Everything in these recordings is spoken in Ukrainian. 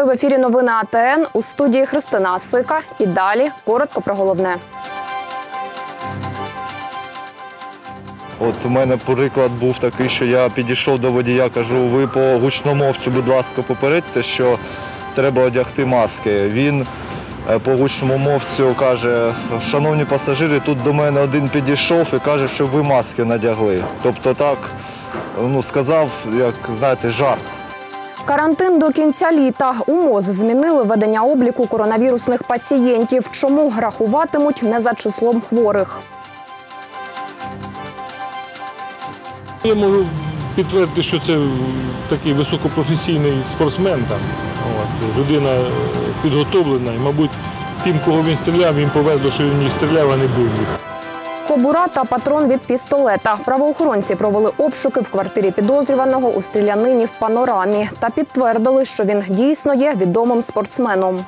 В ефірі новини АТН, у студії Христина Асика. І далі коротко про головне. От у мене приклад був такий, що я підійшов до водія, кажу, ви по гучномовцю, будь ласка, попередьте, що треба одягти маски. Він по гучномовцю каже, шановні пасажири, тут до мене один підійшов і каже, що ви маски надягли. Тобто так, сказав, як, знаєте, жарт. Карантин до кінця літа. У МОЗ змінили ведення обліку коронавірусних пацієнтів. Чому рахуватимуть не за числом хворих? Я можу підтвердити, що це такий високопрофесійний спортсмен. Людина підготовлена і, мабуть, тим, кого він стріляв, їм повезло, що він їх стріляв, а не бив їх. Кобура та патрон від пістолета. Правоохоронці провели обшуки в квартирі підозрюваного у стрілянині в Панорамі та підтвердили, що він дійсно є відомим спортсменом.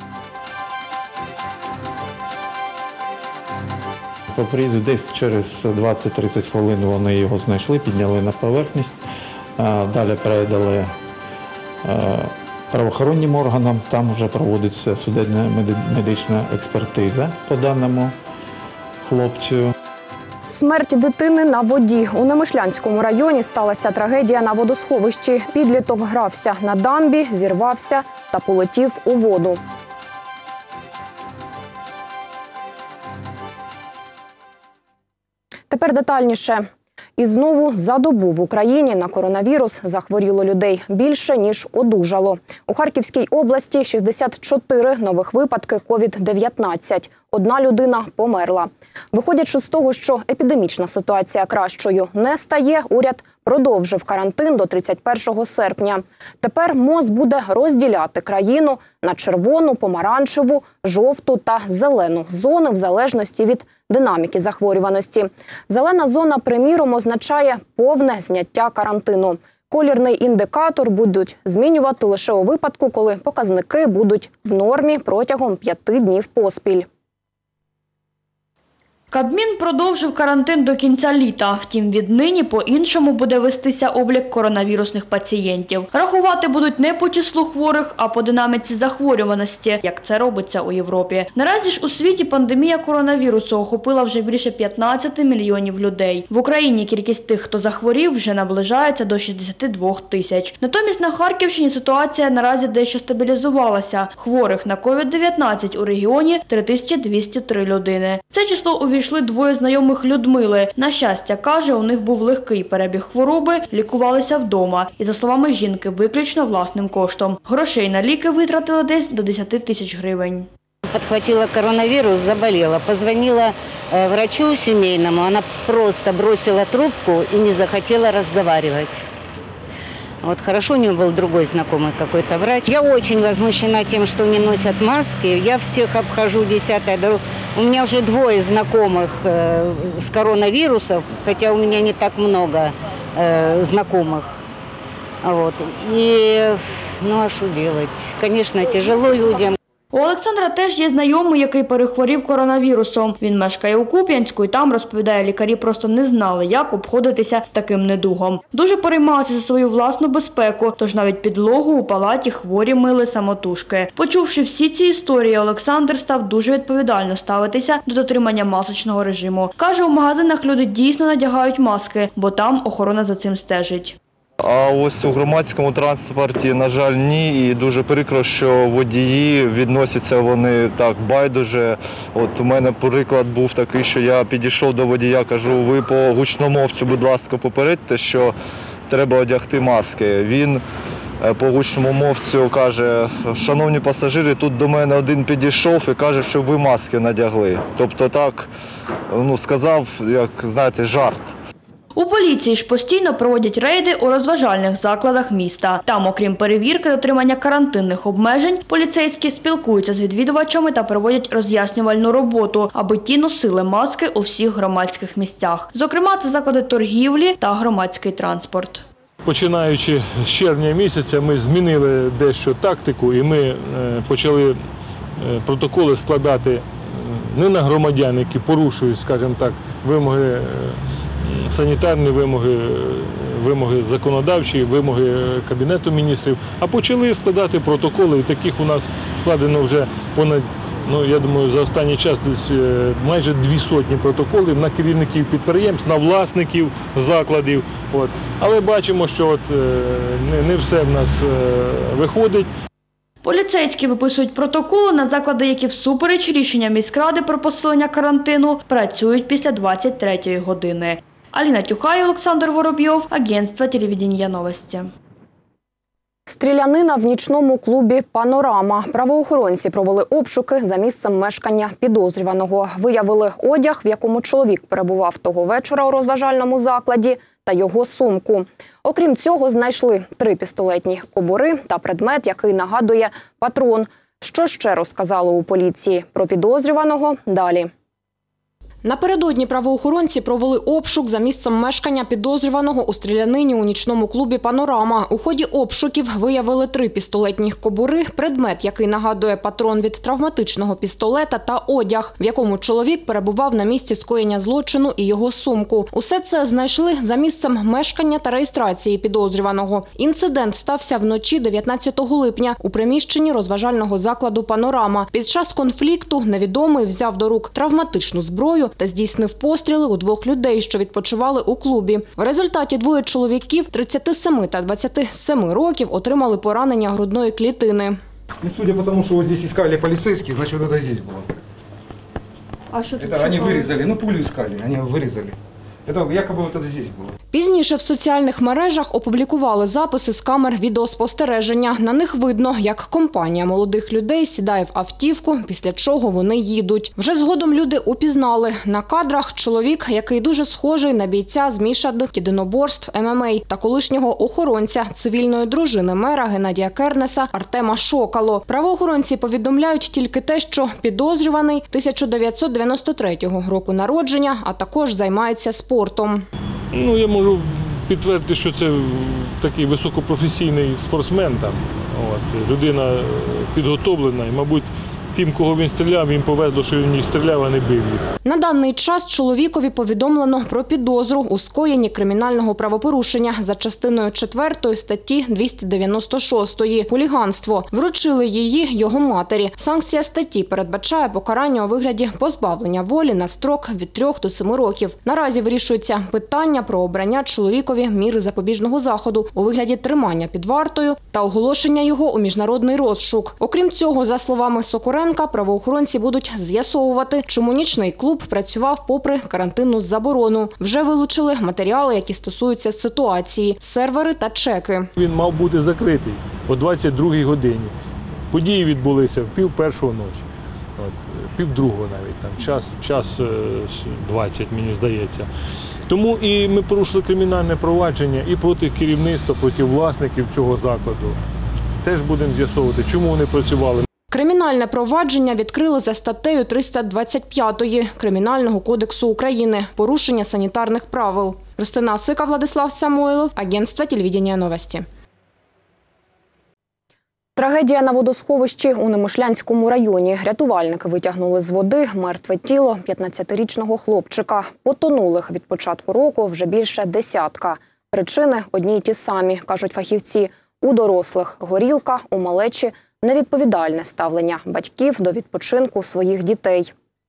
По приїзду десь через 20-30 хвилин вони його знайшли, підняли на поверхність, далі передали правоохоронним органам, там вже проводиться судебна медична експертиза по даному хлопцю. Смерть дитини на воді. У Немишлянському районі сталася трагедія на водосховищі. Підліток грався на дамбі, зірвався та полетів у воду. Тепер детальніше. І знову за добу в Україні на коронавірус захворіло людей більше, ніж одужало. У Харківській області 64 нових випадки COVID-19. Одна людина померла. Виходячи з того, що епідемічна ситуація кращою не стає, уряд продовжив карантин до 31 серпня. Тепер МОЗ буде розділяти країну на червону, помаранчеву, жовту та зелену зони в залежності від динаміки захворюваності. Зелена зона, приміром, означає повне зняття карантину. Колірний індикатор будуть змінювати лише у випадку, коли показники будуть в нормі протягом 5 днів поспіль. Кабмін продовжив карантин до кінця літа. Втім, віднині по-іншому буде вестися облік коронавірусних пацієнтів. Рахувати будуть не по числу хворих, а по динаміці захворюваності, як це робиться у Європі. Наразі ж у світі пандемія коронавірусу охопила вже більше 15 мільйонів людей. В Україні кількість тих, хто захворів, вже наближається до 62 тисяч. Натомість на Харківщині ситуація наразі дещо стабілізувалася. Хворих на COVID-19 у регіоні 3203 людини. Це число увійшли двоє знайомих Людмили. На щастя, каже, у них був легкий перебіг хвороби, лікувалися вдома. І, за словами жінки, виключно власним коштом. Грошей на ліки витратили десь до 10 тисяч гривень. Подхватила коронавирус, заболела. Позвонила врачу семейному, она просто бросила трубку и не захотела разговаривать. Вот хорошо, у него был другой знакомый какой-то врач. Я очень возмущена тем, что не носят маски. Я всех обхожу 10-й дорогу. У меня уже 2 знакомых с коронавирусом, хотя у меня не так много знакомых. Вот. И, а что делать? Конечно, тяжело людям. У Олександра теж є знайомий, який перехворів коронавірусом. Він мешкає у Куп'янську і там, розповідає, лікарі просто не знали, як обходитися з таким недугом. Дуже переймалися за свою власну безпеку, тож навіть підлогу у палаті хворі мили самотужки. Почувши всі ці історії, Олександр став дуже відповідально ставитися до дотримання масочного режиму. Каже, у магазинах люди дійсно надягають маски, бо там охорона за цим стежить. А ось у громадському транспорті, на жаль, ні. І дуже прикро, що водії відносяться вони так байдуже. От у мене приклад був такий, що я підійшов до водія, кажу, ви по гучномовцю, будь ласка, попередьте, що треба одягти маски. Він по гучномовцю каже, шановні пасажири, тут до мене один підійшов і каже, що ви маски надягли. Тобто так, сказав, як, знаєте, жарт. У поліції ж постійно проводять рейди у розважальних закладах міста. Там, окрім перевірки дотримання карантинних обмежень, поліцейські спілкуються з відвідувачами та проводять роз'яснювальну роботу, аби ті носили маски у всіх громадських місцях. Зокрема, це заклади торгівлі та громадський транспорт. Починаючи з червня місяця, ми змінили дещо тактику і ми почали протоколи складати не на громадян, які порушують, скажімо так, вимоги санітарні вимоги законодавчі, вимоги Кабінету міністрів, а почали складати протоколи. І таких у нас складено вже понад, я думаю, за останній час десь майже 200 протоколів на керівників підприємств, на власників закладів. Але бачимо, що не все в нас виходить. Поліцейські виписують протоколи на заклади, які всупереч рішення міськради про посилення карантину працюють після 23-ї години. Аліна Тюхай, Олександр Воробйов, агентство телевидения «Новості». Стрілянина в нічному клубі «Панорама». Правоохоронці провели обшуки за місцем мешкання підозрюваного. Виявили одяг, в якому чоловік перебував того вечора у розважальному закладі, та його сумку. Окрім цього, знайшли 3 пістолетні кобури та предмет, який нагадує патрон. Що ще розказали у поліції про підозрюваного – далі. Напередодні правоохоронці провели обшук за місцем мешкання підозрюваного у стрілянині у нічному клубі «Панорама». У ході обшуків виявили 3 пістолетні кобури, предмет, який нагадує патрон від травматичного пістолета, та одяг, в якому чоловік перебував на місці скоєння злочину, і його сумку. Усе це знайшли за місцем мешкання та реєстрації підозрюваного. Інцидент стався вночі 19 липня у приміщенні розважального закладу «Панорама». Під час конфлікту невідомий взяв до рук травматичну зброю та здійснив постріли у 2 людей, що відпочивали у клубі. В результаті 2 чоловіків 37 та 27 років отримали поранення грудної клітини. Судя по тому, что вот здесь искали полицейские, значит, это здесь было. А що тут? Это они вырезали, пулю искали, они вырезали. Это якобы вот это здесь было. Пізніше в соціальних мережах опублікували записи з камер відеоспостереження. На них видно, як компанія молодих людей сідає в автівку, після чого вони їдуть. Вже згодом люди упізнали. На кадрах чоловік, який дуже схожий на бійця змішаних єдиноборств ММА та колишнього охоронця цивільної дружини мера Геннадія Кернеса Артема Шокало. Правоохоронці повідомляють тільки те, що підозрюваний 1993 року народження, а також займається спортом. Я можу підтвердити, що це такий високопрофесійний спортсмен. Людина підготовлена і, мабуть, тим, кого він стріляв, їм повезло, що він їх стріляв, а не бив їх. На даний час чоловікові повідомлено про підозру у скоєнні кримінального правопорушення за частиною 4 статті 296 «Хуліганство». Вручили її його матері. Санкція статті передбачає покарання у вигляді позбавлення волі на строк від 3 до 7 років. Наразі вирішується питання про обрання чоловікові міри запобіжного заходу у вигляді тримання під вартою та оголошення його у міжнародний розшук. Окрім цього, за словами Сокуренка, правоохоронці будуть з'ясовувати, чому нічний клуб працював попри карантинну заборону. Вже вилучили матеріали, які стосуються ситуації, сервери та чеки. Він мав бути закритий о 22-й годині. Події відбулися в 1:30 ночі. 1:30 навіть, час 20, мені здається. Тому і ми порушили кримінальне провадження і проти керівництва, проти власників цього закладу. Теж будемо з'ясовувати, чому вони працювали. Кримінальне провадження відкрили за статтею 325 Кримінального кодексу України – порушення санітарних правил. Христина Сика, Владислав Самойлов, агентство телевидения «Новості». Трагедія на водосховищі у Немишлянському районі. Рятувальники витягнули з води мертве тіло 15-річного хлопчика. Потонулих від початку року вже більше десятка. Причини одні й ті самі, кажуть фахівці. У дорослих – горілка, у малечі – невідповідальне ставлення батьків до відпочинку своїх дітей.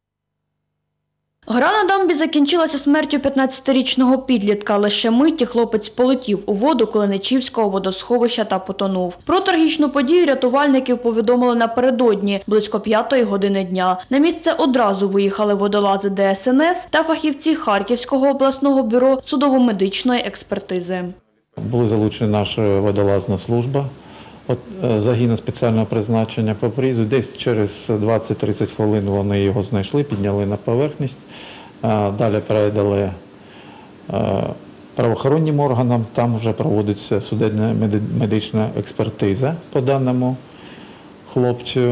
Гра на дамбі закінчилася смертю 15-річного підлітка. Лише миті хлопець полетів у воду Калиничівського водосховища та потонув. Про трагічну подію рятувальників повідомили напередодні, близько 5-ї години дня. На місце одразу виїхали водолази ДСНС та фахівці Харківського обласного бюро судово-медичної експертизи. Були залучені наша водолазна служба, загін спеціального призначення по приїзду. Десь через 20-30 хвилин вони його знайшли, підняли на поверхність. Далі передали правоохоронним органам, там вже проводиться судебна медична експертиза по даному хлопцю.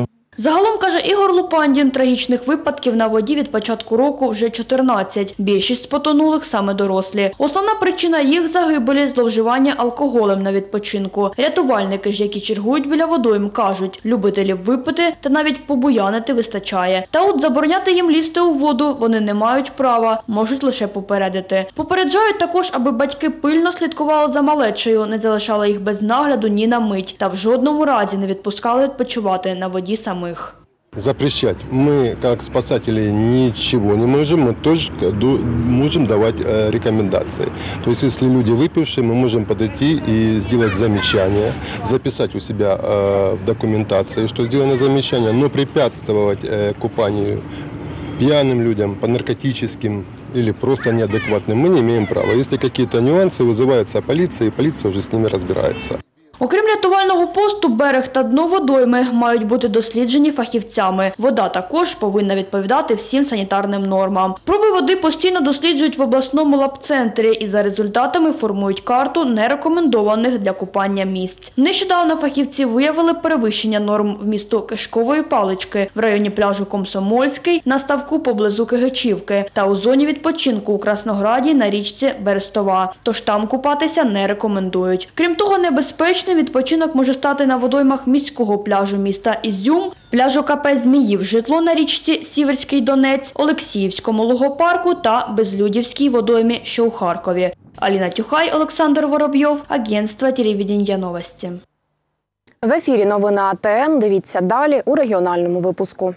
Загалом, каже Ігор Лупандін, трагічних випадків на воді від початку року вже 14. Більшість потонулих саме дорослі. Основна причина їх загибелі – зловживання алкоголем на відпочинку. Рятувальники ж, які чергують біля водойм, кажуть, любителів випити та навіть побуянити вистачає. Та от забороняти їм лізти у воду вони не мають права, можуть лише попередити. Попереджають також, аби батьки пильно слідкували за малечею, не залишали їх без нагляду ні на мить та в жодному разі не відпускали відпочивати на воді самих. Запрещать мы, как спасатели, ничего не можем, мы тоже можем давать рекомендации. То есть, если люди выпившие, мы можем подойти и сделать замечание, записать у себя в документации, что сделано замечание, но препятствовать купанию пьяным людям, по наркотическим или просто неадекватным мы не имеем права. Если какие-то нюансы, вызывается полиция, и полиция уже с ними разбирается. Окрім рятувального посту, берег та дно водойми мають бути досліджені фахівцями. Вода також повинна відповідати всім санітарним нормам. Проби води постійно досліджують в обласному лабцентрі і за результатами формують карту нерекомендованих для купання місць. Нещодавно фахівці виявили перевищення норм вмісту кишкової палички в районі пляжу Комсомольський, на ставку поблизу Кигичівки та у зоні відпочинку у Краснограді на річці Берестова. Тож там купатися не рекомендують. Крім того, небезпечним відпочинок може стати на водоймах міського пляжу міста Ізюм, пляжу КП «Зміїв Житло» на річці Сіверський Донець, Олексіївському лугопарку та Безлюдівській водоймі, що у Харкові. Аліна Тюхай, Олександр Воробйов, Агентство телевидения новості. В ефірі новини АТН. Дивіться далі у регіональному випуску.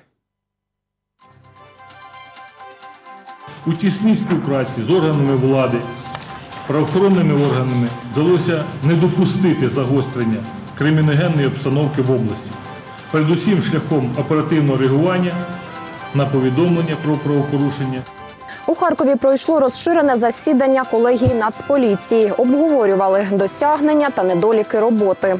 У тісній співпраці з органами влади, правоохоронними органами вдалося не допустити загострення криміногенної обстановки в області. Передусім шляхом оперативного реагування на повідомлення про правопорушення. У Харкові пройшло розширене засідання колегії Нацполіції. Обговорювали досягнення та недоліки роботи.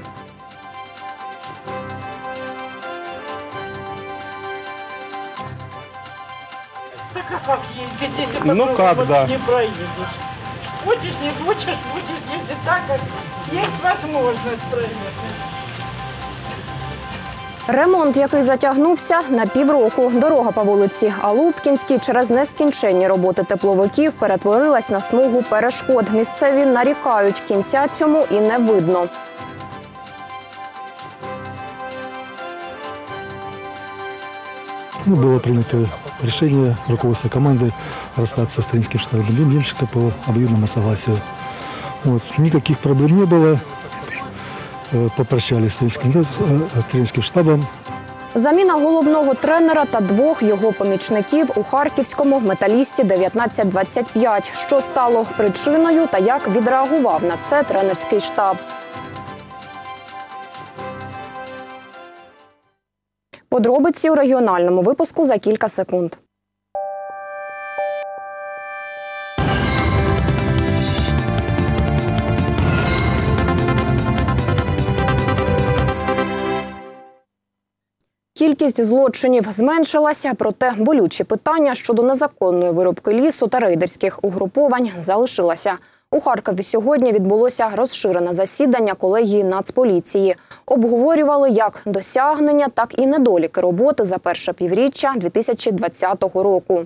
Ну как, да. Не проедешь. Хочешь, не хочешь, будешь ездить так, как есть возможность проехать. Ремонт, який затягнувся на півроку. Дорога по вулиці Алубкінській через нескінченні роботи тепловиків перетворилась на смугу перешкод. Місцеві нарікають, кінця цьому і не видно. Было принято решение руководства команды расстаться с Тренинским штабом Лимчика по обоюдному согласию. Никаких проблем не было. Попрощались с Тренинским штабом. Заміна головного тренера та двох його помічників у харківському «Металісті» 1925. Що стало причиною та як відреагував на це тренерський штаб. Подробиці у регіональному випуску за кілька секунд. Кількість злочинів зменшилася, проте болючі питання щодо незаконної вирубки лісу та рейдерських угруповань залишилося. У Харкові сьогодні відбулося розширене засідання колегії Нацполіції. Обговорювали як досягнення, так і недоліки роботи за перше півріччя 2020 року.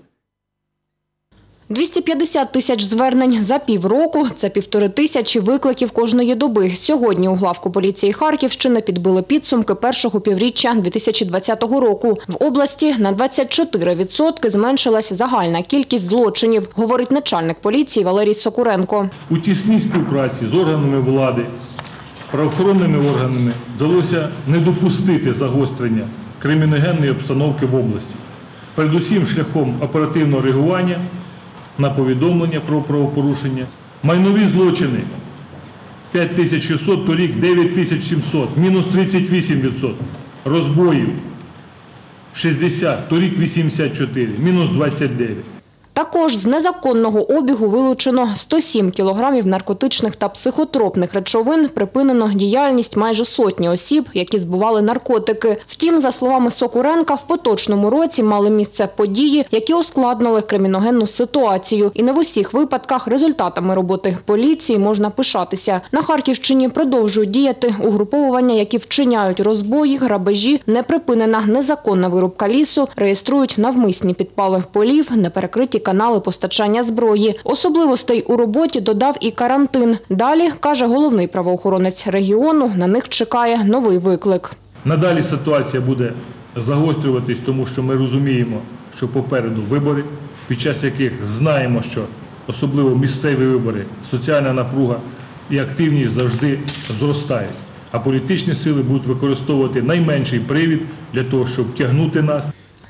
250 тисяч звернень за півроку – це 1500 викликів кожної доби. Сьогодні у главку поліції Харківщини підбили підсумки першого півріччя 2020 року. В області на 24% зменшилась загальна кількість злочинів, говорить начальник поліції Валерій Сокуренко. У тісній співпраці з органами влади, правоохоронними органами вдалося не допустити загострення криміногенної обстановки в області. Передусім шляхом оперативного реагування на повідомлення про правопорушення. Майнові злочини – 5600, торік 9700, мінус 38%. Розбоїв – 60, торік 84, мінус 29%. Також з незаконного обігу вилучено 107 кілограмів наркотичних та психотропних речовин, припинено діяльність майже сотні осіб, які збували наркотики. Втім, за словами Сокуренка, в поточному році мали місце події, які ускладнили криміногенну ситуацію. І не в усіх випадках результатами роботи поліції можна пишатися. На Харківщині продовжують діяти угруповування, які вчиняють розбої, грабежі, неприпинена незаконна вирубка лісу, реєструють навмисні підпали полів, неперекриті канали постачання зброї. Особливостей у роботі додав і карантин. Далі, каже головний правоохоронець регіону, на них чекає новий виклик. Надалі ситуація буде загострюватись, тому що ми розуміємо, що попереду вибори, під час яких знаємо, що особливо місцеві вибори, соціальна напруга і активність завжди зростають. А політичні сили будуть використовувати найменший привід для того, щоб тягнути нас.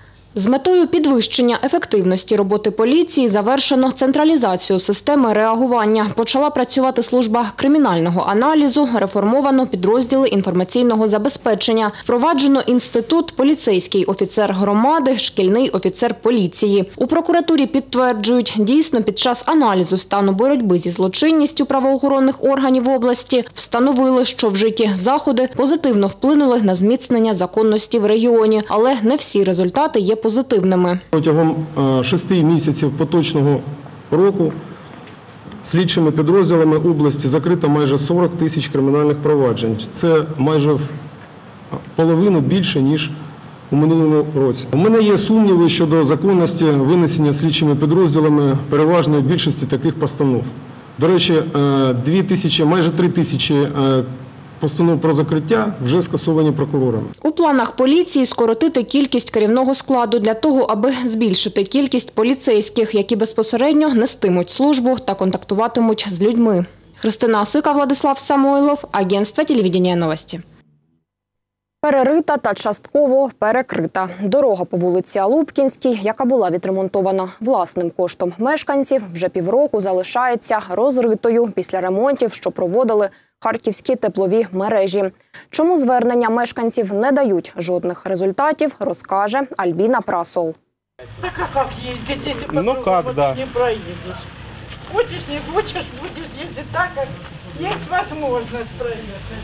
З метою підвищення ефективності роботи поліції завершено централізацію системи реагування. Почала працювати служба кримінального аналізу, реформовано підрозділи інформаційного забезпечення. Впроваджено інститут поліцейський офіцер громади, шкільний офіцер поліції. У прокуратурі підтверджують, дійсно під час аналізу стану боротьби зі злочинністю правоохоронних органів області встановили, що вжиті заходи позитивно вплинули на зміцнення законності в регіоні, але не всі результати є позитивними. Протягом 6 місяців поточного року слідчими підрозділами області закрито майже 40 тисяч кримінальних проваджень. Це майже в половину більше, ніж у минулому році. У мене є сумніви щодо законності винесення слідчими підрозділами переважної більшості таких постанов. До речі, майже 3 тисячі постанов про закриття вже скасовані прокурорами. У планах поліції скоротити кількість керівного складу для того, аби збільшити кількість поліцейських, які безпосередньо нестимуть службу та контактуватимуть з людьми. Христина Осика, Владислав Самойлов, Агентство телевидения новості. Перерита та частково перекрита. Дорога по вулиці Алубкінській, яка була відремонтована власним коштом мешканців, вже півроку залишається розритою після ремонтів, що проводили харківські теплові мережі. Чому звернення мешканців не дають жодних результатів, розкаже Альбіна Прасол. Так а как ездить, если по другому не проедешь? Хочешь, не хочешь, будешь ездить так, как есть возможность проехать.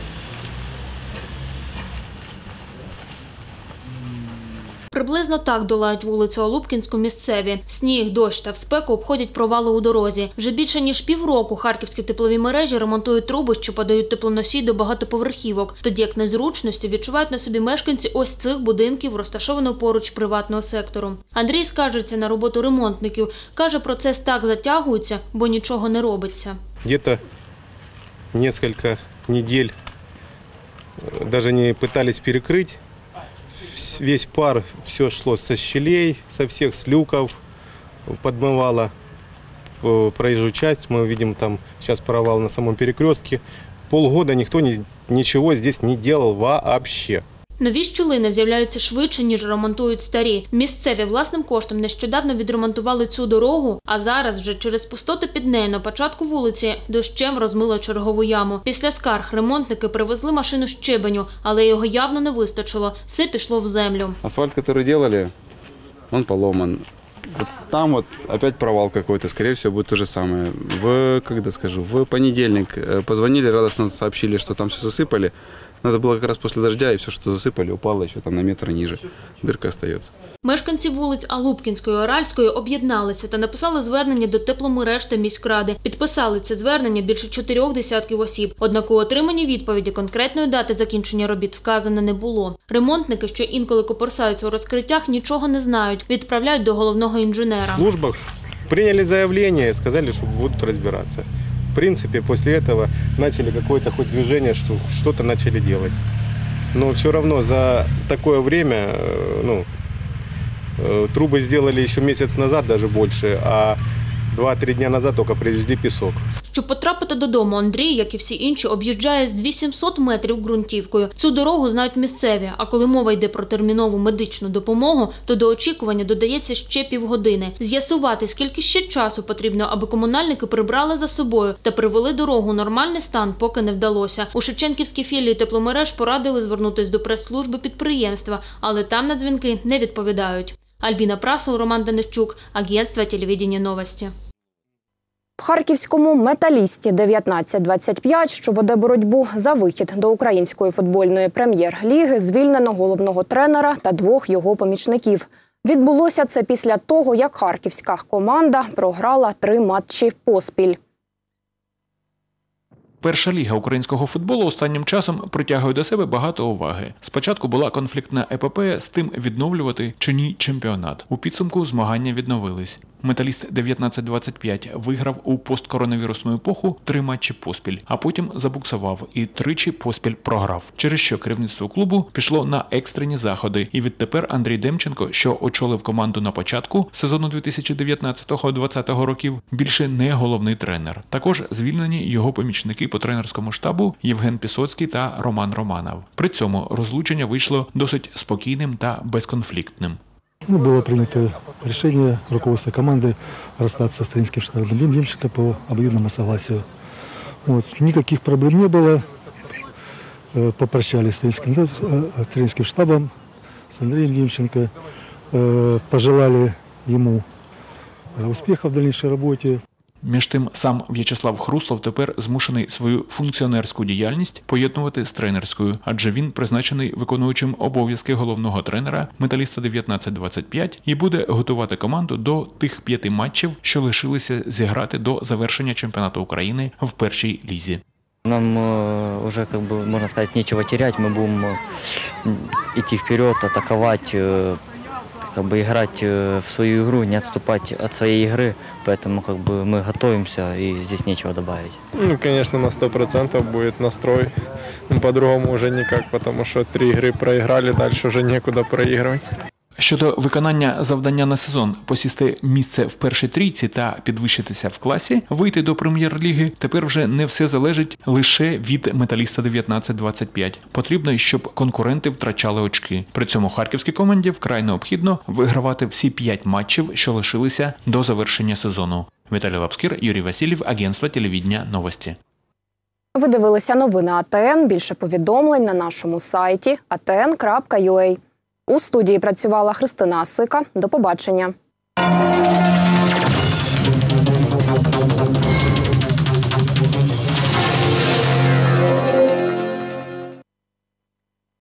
Приблизно так долають вулицю Алубкінську місцеві. В сніг, дощ та в спеку обходять провали у дорозі. Вже більше ніж півроку харківські теплові мережі ремонтують труби, що подають теплоносій до багатоповерхівок. Тоді як незручності відчувають на собі мешканці ось цих будинків, розташованого поруч приватного сектору. Андрій скаржиться на роботу ремонтників. Каже, процес так затягується, бо нічого не робиться. Где-то несколько недель даже не пытались перекрыть. Весь пар, все шло со щелей, со всех с люков, подмывало проезжую часть. Мы видим там сейчас провал на самом перекрестке. Полгода никто ничего здесь не делал вообще. Нові щілини з'являються швидше, ніж ремонтують старі. Місцеві власним коштом нещодавно відремонтували цю дорогу, а зараз вже через пустоту під нею на початку вулиці дощем розмило чергову яму. Після скарг ремонтники привезли машину щебеню, але його явно не вистачило. Все пішло в землю. Асфальт, який робили, він поломан. Там вот опять провал какой-то, скорее всего, будет то же самое. В понедельник позвонили, радостно сообщили, что там все засыпали. Надо было как раз после дождя, и все, что засыпали, упало еще там на метр ниже. Дырка остается. Мешканці вулиць Алубкінської, Оральської об'єдналися та написали звернення до тепломереж та міськради. Підписали це звернення більше 4 десятків осіб. Однак у отриманні відповіді конкретної дати закінчення робіт вказано не було. Ремонтники, що інколи копирсаються у розкриттях, нічого не знають. Відправляють до головного інженера. В службах прийняли заявлення і сказали, що будуть розбиратися. В принципе, после этого начали какое-то хоть движение, что что-то начали делать. Но все равно за такое время, трубы сделали еще месяц назад, даже больше, а 2-3 дня назад только привезли песок. Щоб потрапити додому, Андрій, як і всі інші, об'їжджає з 800 метрів ґрунтівкою. Цю дорогу знають місцеві, а коли мова йде про термінову медичну допомогу, то до очікування додається ще півгодини. З'ясувати, скільки ще часу потрібно, аби комунальники прибрали за собою та привели дорогу у нормальний стан, поки не вдалося. У Шевченківській філії тепломереж порадили звернутися до прес-служби підприємства, але там на дзвінки не відповідають. Альбіна Прасул, Роман Денищук, агентство телевидения «Новости». В харківському «Металісті» 19-25, що веде боротьбу за вихід до української футбольної прем'єр-ліги, звільнено головного тренера та 2 його помічників. Відбулося це після того, як харківська команда програла 3 матчі поспіль. Перша ліга українського футболу останнім часом притягує до себе багато уваги. Спочатку була конфліктна епопея з тим, відновлювати чи ні чемпіонат. У підсумку змагання відновились. «Металіст» 19-25 виграв у посткоронавірусну епоху 3 матчі поспіль, а потім забуксував і 3 поспіль програв. Через що керівництво клубу пішло на екстрені заходи. І відтепер Андрій Демченко, що очолив команду на початку сезону 2019-2020 років, більше не головний тренер. Також звільнені його помічники по тренерському штабу Євген Пісоцький та Роман Романов. При цьому розлучення вийшло досить спокійним та безконфліктним. Было принято решение руководства команды расстаться с тренерским штабом Демченко по обоюдному согласию. Никаких проблем не было. Попрощались с тренерским штабом, с Андреем Демченко. Пожелали ему успеха в дальнейшей работе. Між тим, сам В'ячеслав Хруслов тепер змушений свою функціонерську діяльність поєднувати з тренерською, адже він призначений виконуючим обов'язки головного тренера «Металіста» 19-25 і буде готувати команду до тих 5 матчів, що лишилися зіграти до завершення чемпіонату України в першій лізі. Нам уже, можно сказать, нечего терять, мы будем идти вперед, атаковать, играть в свою игру, не отступать от своей игры, поэтому мы готовимся и здесь нечего добавить. Конечно, на 100% будет настрой, по-другому уже никак, потому что 3 игры проиграли, дальше уже некуда проигрывать. Щодо виконання завдання на сезон – посісти місце в першій трійці та підвищитися в класі, вийти до прем'єр-ліги, тепер вже не все залежить лише від «Металіста» 19-25. Потрібно, щоб конкуренти втрачали очки. При цьому харківській команді вкрай необхідно вигравати всі 5 матчів, що лишилися до завершення сезону. Віталій Лапскір, Юрій Васильєв, агентство телевидения «Новости». Ви дивилися новини АТН. Більше повідомлень на нашому сайті atn.ua. У студії працювала Христина Асика. До побачення.